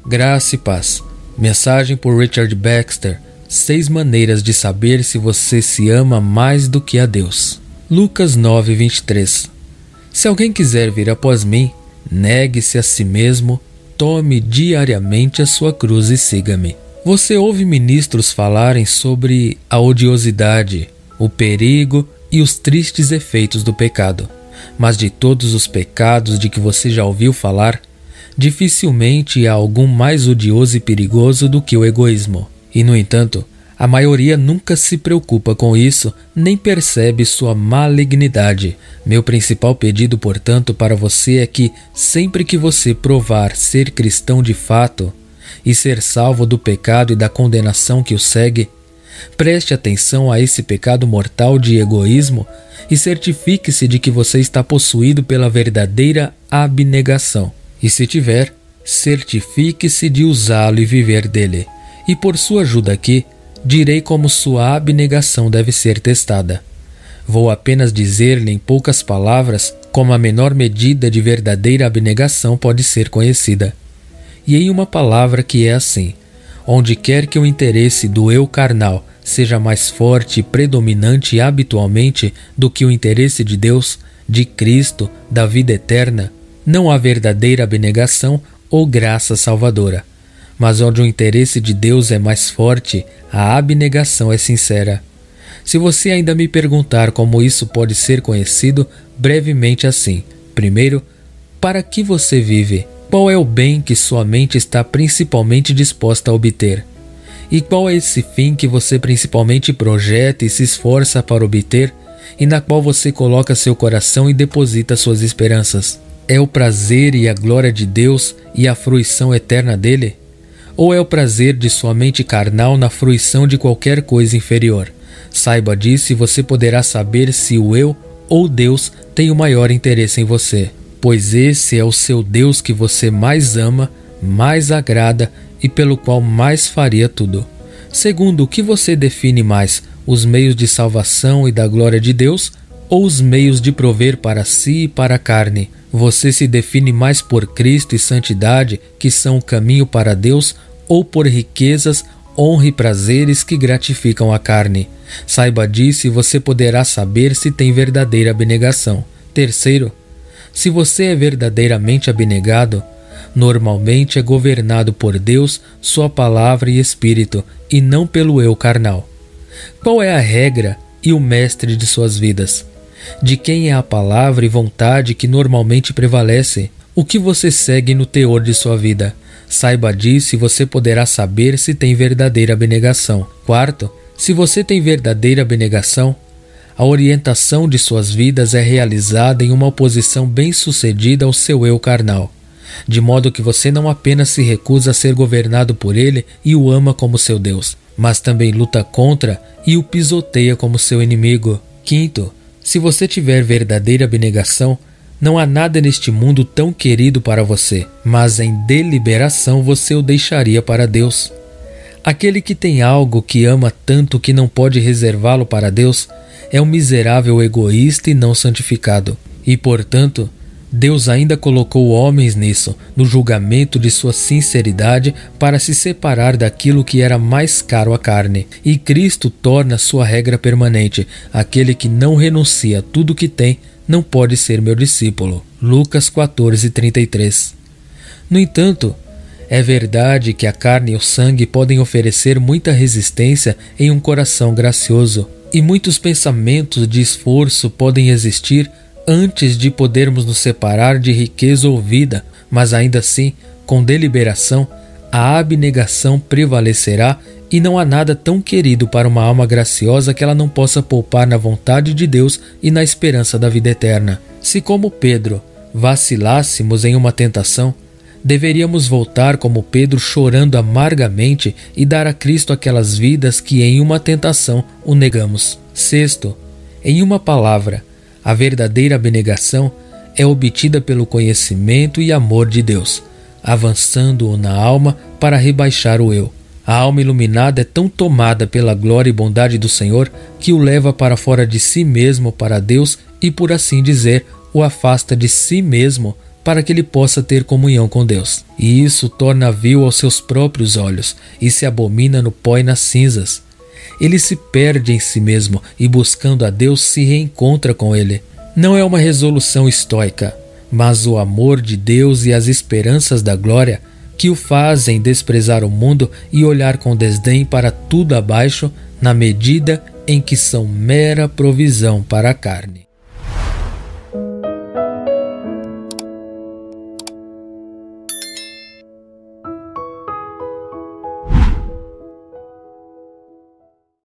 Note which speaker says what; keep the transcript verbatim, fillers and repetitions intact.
Speaker 1: Graça e paz. Mensagem por Richard Baxter. Seis maneiras de saber se você se ama mais do que a Deus. Lucas nove, vinte e três. Se alguém quiser vir após mim, negue-se a si mesmo, tome diariamente a sua cruz e siga-me. Você ouve ministros falarem sobre a odiosidade, o perigo e os tristes efeitos do pecado. Mas de todos os pecados de que você já ouviu falar, dificilmente há algum mais odioso e perigoso do que o egoísmo. E, no entanto, a maioria nunca se preocupa com isso, nem percebe sua malignidade. Meu principal pedido, portanto, para você é que, sempre que você provar ser cristão de fato e ser salvo do pecado e da condenação que o segue, preste atenção a esse pecado mortal de egoísmo e certifique-se de que você está possuído pela verdadeira abnegação. E se tiver, certifique-se de usá-lo e viver dele. E por sua ajuda aqui, direi como sua abnegação deve ser testada. Vou apenas dizer-lhe em poucas palavras como a menor medida de verdadeira abnegação pode ser conhecida. E em uma palavra que é assim: onde quer que o interesse do eu carnal seja mais forte e predominante habitualmente do que o interesse de Deus, de Cristo, da vida eterna, não há verdadeira abnegação ou graça salvadora. Mas onde o interesse de Deus é mais forte, a abnegação é sincera. Se você ainda me perguntar como isso pode ser conhecido, brevemente assim: primeiro, para que você vive? Qual é o bem que sua mente está principalmente disposta a obter? E qual é esse fim que você principalmente projeta e se esforça para obter, e na qual você coloca seu coração e deposita suas esperanças? É o prazer e a glória de Deus e a fruição eterna dele? Ou é o prazer de sua mente carnal na fruição de qualquer coisa inferior? Saiba disso e você poderá saber se o eu ou Deus tem o maior interesse em você, pois esse é o seu Deus que você mais ama, mais agrada e pelo qual mais faria tudo. Segundo, o que você define mais, os meios de salvação e da glória de Deus ou os meios de prover para si e para a carne? Você se define mais por Cristo e santidade, que são o caminho para Deus, ou por riquezas, honra e prazeres que gratificam a carne? Saiba disso e você poderá saber se tem verdadeira abnegação. Terceiro, se você é verdadeiramente abnegado, normalmente é governado por Deus, sua palavra e espírito, e não pelo eu carnal. Qual é a regra e o mestre de suas vidas? De quem é a palavra e vontade que normalmente prevalece? O que você segue no teor de sua vida? Saiba disso e você poderá saber se tem verdadeira abnegação. Quarto, se você tem verdadeira abnegação, a orientação de suas vidas é realizada em uma oposição bem-sucedida ao seu eu carnal, de modo que você não apenas se recusa a ser governado por ele e o ama como seu Deus, mas também luta contra e o pisoteia como seu inimigo. Quinto, se você tiver verdadeira abnegação, não há nada neste mundo tão querido para você, mas em deliberação você o deixaria para Deus. Aquele que tem algo que ama tanto que não pode reservá-lo para Deus é um miserável egoísta e não santificado. E, portanto, Deus ainda colocou homens nisso, no julgamento de sua sinceridade, para se separar daquilo que era mais caro à carne. E Cristo torna sua regra permanente: aquele que não renuncia a tudo que tem, não pode ser meu discípulo. Lucas quatorze, trinta e três. No entanto, é verdade que a carne e o sangue podem oferecer muita resistência em um coração gracioso, e muitos pensamentos de esforço podem existir antes de podermos nos separar de riqueza ou vida, mas ainda assim, com deliberação, a abnegação prevalecerá e não há nada tão querido para uma alma graciosa que ela não possa poupar na vontade de Deus e na esperança da vida eterna. Se, como Pedro, vacilássemos em uma tentação, deveríamos voltar como Pedro chorando amargamente e dar a Cristo aquelas vidas que em uma tentação o negamos. Sexto, em uma palavra, a verdadeira abnegação é obtida pelo conhecimento e amor de Deus, avançando-o na alma para rebaixar o eu. A alma iluminada é tão tomada pela glória e bondade do Senhor que o leva para fora de si mesmo para Deus e, por assim dizer, o afasta de si mesmo para que ele possa ter comunhão com Deus. E isso torna vil aos seus próprios olhos e se abomina no pó e nas cinzas. Ele se perde em si mesmo e, buscando a Deus, se reencontra com ele. Não é uma resolução estoica, mas o amor de Deus e as esperanças da glória que o fazem desprezar o mundo e olhar com desdém para tudo abaixo, na medida em que são mera provisão para a carne.